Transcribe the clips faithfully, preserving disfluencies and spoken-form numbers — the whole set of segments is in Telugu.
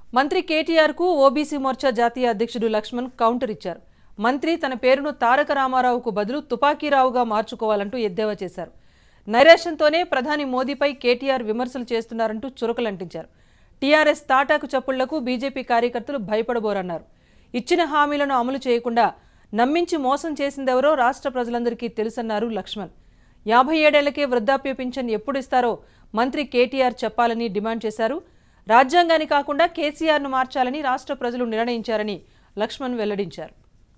మంత్రి కేటీఆర్ కు ఓబీసీ మోర్చా జాతీయ అధ్యక్షుడు లక్ష్మణ్ కౌంటర్ ఇచ్చారు. మంత్రి తన పేరును తారక రామారావుకు బదులు తుపాకీరావుగా మార్చుకోవాలంటూ ఎద్దేవా చేశారు. నైరాశ్యంతోనే ప్రధాని మోదీపై కేటీఆర్ విమర్శలు చేస్తున్నారంటూ చురకలంటించారు. టీఆర్ఎస్ తాటాకు చప్పుళ్లకు బీజేపీ కార్యకర్తలు భయపడబోరన్నారు. ఇచ్చిన హామీలను అమలు చేయకుండా నమ్మించి మోసం చేసిందెవరో రాష్ట్ర ప్రజలందరికీ తెలుసన్నారు లక్ష్మణ్. యాభై ఏడేళ్లకే వృద్ధాప్య పింఛన్ ఎప్పుడు ఇస్తారో మంత్రి కేటీఆర్ చెప్పాలని డిమాండ్ చేశారు. రాజ్యాంగాన్ని కాకుండా కేసీఆర్ను మార్చాలని రాష్ట్ర ప్రజలు నిర్ణయించారని లక్ష్మణ్ వెల్లడించారు.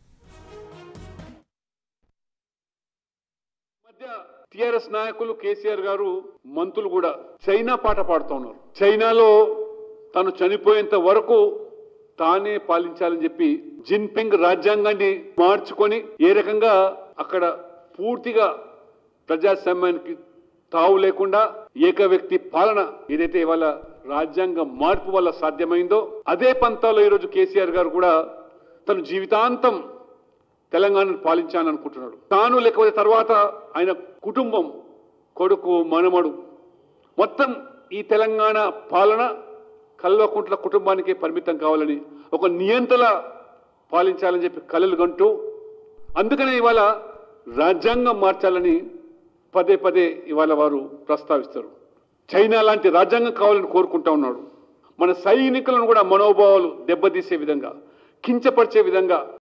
టిఆర్ఎస్ నాయకులు కేసీఆర్ గారు మంత్రులు కూడా చైనా పాట పాడుతూ ఉన్నారు. చైనాలో తను చనిపోయేంత వరకు తానే పాలించాలని చెప్పి జిన్పింగ్ రాజ్యాంగాన్ని మార్చుకొని ఏ రకంగా అక్కడ పూర్తిగా ప్రజాస్వామ్యానికి తావు లేకుండా ఏక వ్యక్తి పాలన ఏదైతే ఇవాళ రాజ్యాంగ మార్పు వల్ల సాధ్యమైందో అదే పంతాలో ఈరోజు కేసీఆర్ గారు కూడా తను జీవితాంతం తెలంగాణను పాలించాలనుకుంటున్నాడు. తాను లేకపోతే తర్వాత ఆయన కుటుంబం, కొడుకు, మనమడు మొత్తం ఈ తెలంగాణ పాలన కల్వకుంట్ల కుటుంబానికే పరిమితం కావాలని ఒక నియంతల పాలించాలని చెప్పి కలలు గంటూ అందుకనే ఇవాళ రాజ్యాంగం మార్చాలని పదే పదే ఇవాళ వారు ప్రస్తావిస్తారు. చైనా లాంటి రాజ్యాంగం కావాలని కోరుకుంటా ఉన్నాడు. మన సైనికులను కూడా మనోభావాలు దెబ్బతీసే విధంగా, కించపరిచే విధంగా